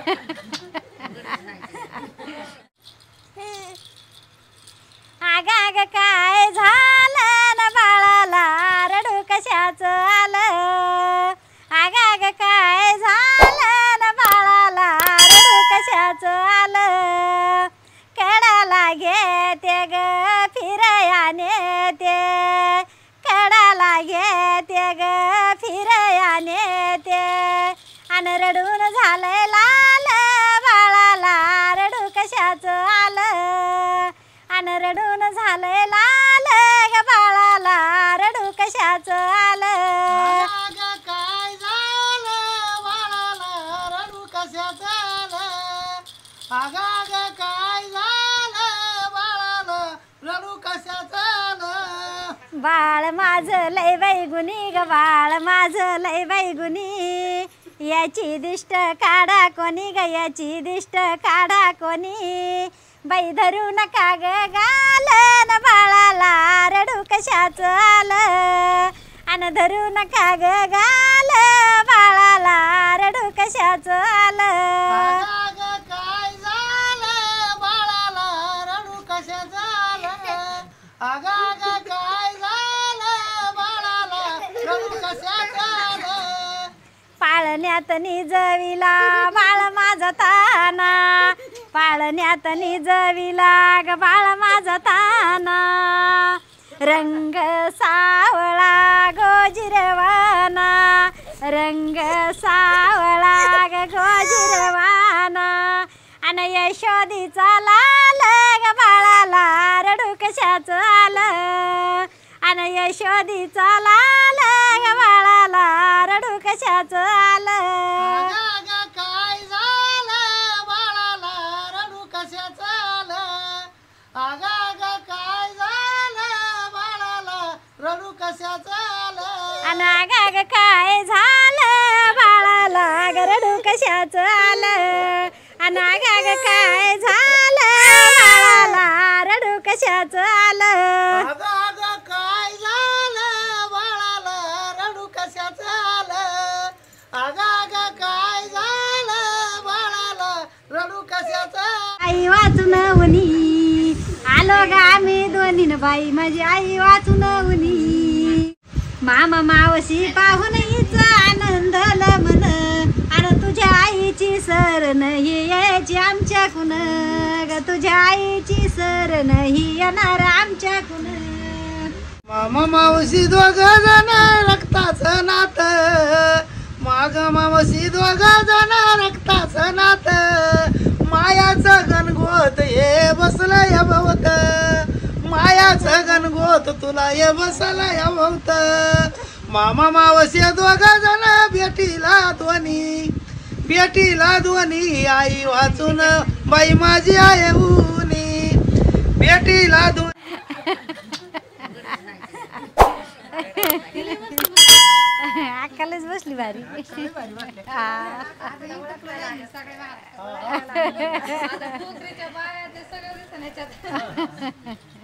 आगाग काय झालं न बाळाला रडू कशाचं आलं. आगाग काय झालं न बाळाला रडू कशाचं आलं. कडाला घेते ग फिरयाने ते, कडाला घेते ग फिरयाने ते. अन रडून झालंय लाल बाळाला रडू कशाचं आलं. अन रडून झालंय लाल ग बाळाला रडू कशाचं आलं. काय झालं बाळाला रडू कशाचं आलं. आगाग काय झालं बाळाला रडू कशाचं आलं. बाळ माझं लय बैगुनी ग बाळ माझं लय बैगुनी. याची दिष्ट काढा कोणी ग याची दिष्ट काढा कोणी. बाई धरू नका ग गाल न बाळाला रडू कशाचं आलं. अन धरू नका ग गाल बाळाला रडू कशाचं आलं. आगाग काय झालं बाळाला रडू कशाचं आलं. आगाग काय झालं बाळाला रडू कशाचं आलं. पाळण्यात निजविला बाळ माझा ताना. पाळण्यात निजविला ग बाळ माझा ताना. रंग सावळा गोजिरवाना, रंग सावळा ग गोजिरवाना. अन यशोदीचा लाल ग बाळाला रडू कशाचं आलं. अन यशोदीचा लाल ग बाळाला रडू कशाचं आलं. आगाग काय झालं बाळाला रडू कशाचं आलं. आगाग काय झालं बाळाला रडू कशाचं आलं. अन आगाग काय झालं बाळाला ग रडू कशाचं आलं. अन आगाग काय झालं बाळाला रडू कशाचं आलं. आगाग काय झालं बाळाला रडू कशाचं आलं. आगाग काय झालं बाळाला रडू कशाचं. आई वाचून उनी आलो ग आम्ही दोन्ही बाई माझी आई वाचून उनी. मामा मावशी पाहून हिच आनंद मन. आणि तुझ्या आईची सर नाही यायची आमच्याकून ग. तुझ्या आईची सर नाही येणार आमच्याकून. मामा मावशी दोघ जण रक्ताचं नातं. माग मावशी दोघ जण रक्ताचं नातं. मायाचं गणगोत हे बसलं या भवत. मायाचं गणगोत तुला हे बसलं या भवत. मामा मावशी दोघ जण भेटीला दोन्ही, भेटीला दोन्ही. आई वाचून बाई माझी आहे उनी. भेटीला दोन्ही. अक्कालाच बसली भारी. सगळ्या